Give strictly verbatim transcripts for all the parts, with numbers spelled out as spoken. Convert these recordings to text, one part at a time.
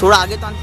थोड़ा आगे तो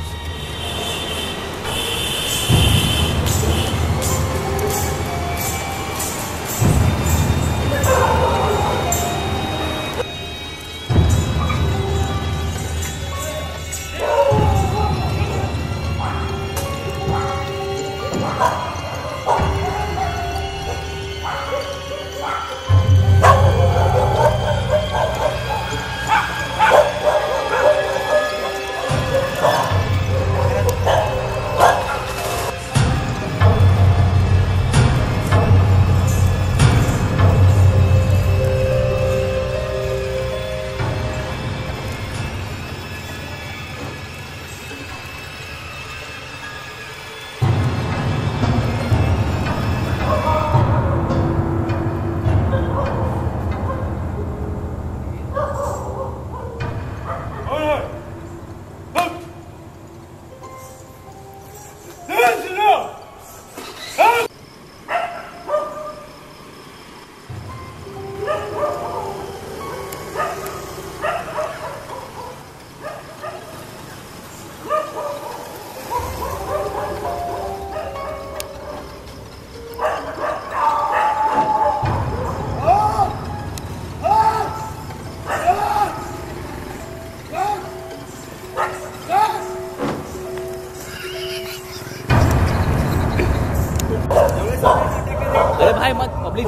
अरे भाई मत पब्लिक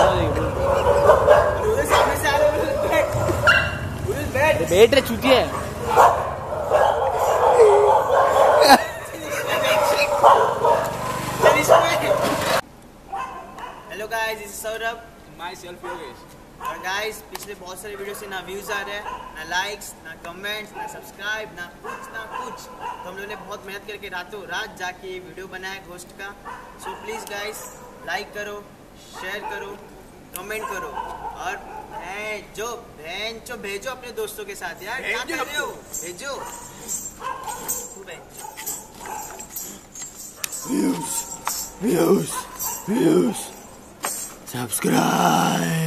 बैठ रहे चूती है। Hello guys, this is Saurabh, myself Yogesh. और गाइस पिछले बहुत सारे वीडियो से ना व्यूज आ रहे हैं, ना लाइक्स, ना कमेंट्स, ना सब्सक्राइब, ना कुछ ना कुछ। तो हम लोगों ने बहुत मेहनत करके रातों रात जाके ये वीडियो बनाया घोस्ट का। सो प्लीज़ गाइस लाइक करो, शेयर करो, कमेंट करो और जो बहन जो भेजो अपने दोस्तों के साथ यार। क्या कर रहे हो? भेजो। Views views views subscribe.